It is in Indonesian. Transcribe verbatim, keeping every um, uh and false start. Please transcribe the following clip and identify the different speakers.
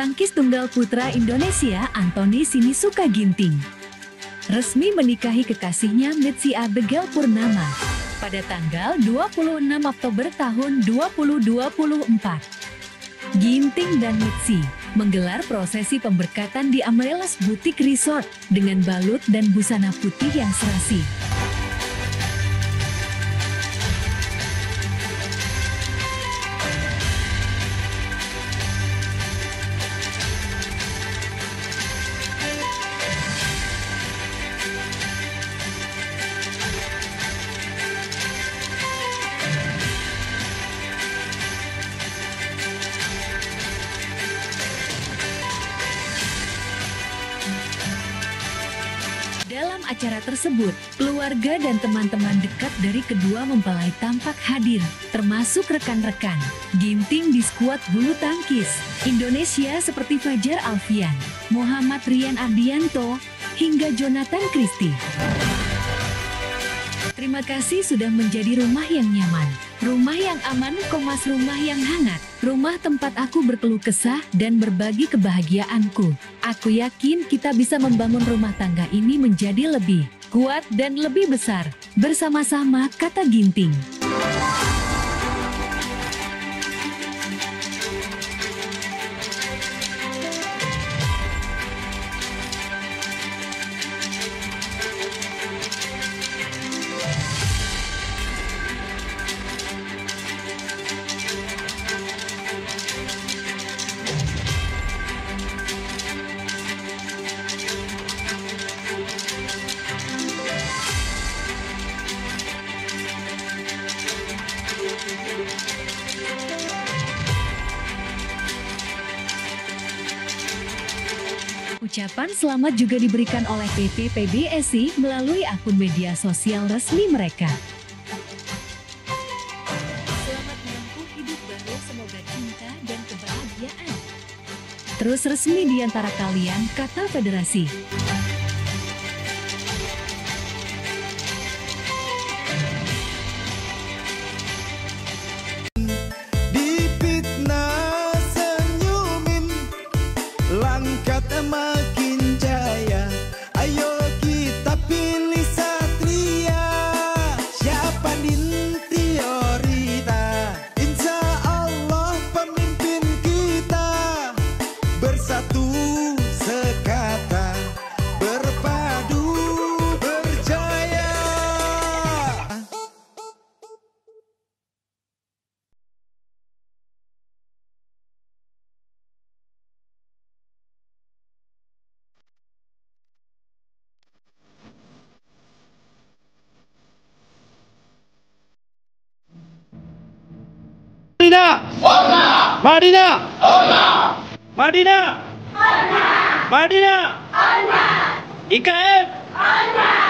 Speaker 1: tangkis tunggal putra Indonesia Anthony Sinisuka Ginting resmi menikahi kekasihnya Mitsia Begel Purnama pada tanggal dua puluh enam Oktober tahun dua ribu dua puluh empat. Ginting dan Mitsi menggelar prosesi pemberkatan di Amaryllis Boutique Resort dengan balut dan busana putih yang serasi. Dalam acara tersebut, keluarga dan teman-teman dekat dari kedua mempelai tampak hadir, termasuk rekan-rekan Ginting di skuad bulu tangkis Indonesia seperti Fajar Alfian, Muhammad Rian Ardianto, hingga Jonathan Christie. Terima kasih sudah menjadi rumah yang nyaman, rumah yang aman, komas rumah yang hangat, rumah tempat aku berkeluh kesah dan berbagi kebahagiaanku. Aku yakin kita bisa membangun rumah tangga ini menjadi lebih kuat dan lebih besar, bersama-sama, kata Ginting. Ucapan selamat juga diberikan oleh P T P B S I melalui akun media sosial resmi mereka. Selamat menempuh hidup baru, semoga cinta dan kebahagiaan terus resmi di antara kalian, kata federasi.
Speaker 2: Langkat makin jaya, ayo kita pilih Satria. Siapa Dintiorita? Insya Allah pemimpin kita. Bersatu sekata, berpadu berjaya.
Speaker 3: Madinah, Madinah, Madinah, Madinah, I K M,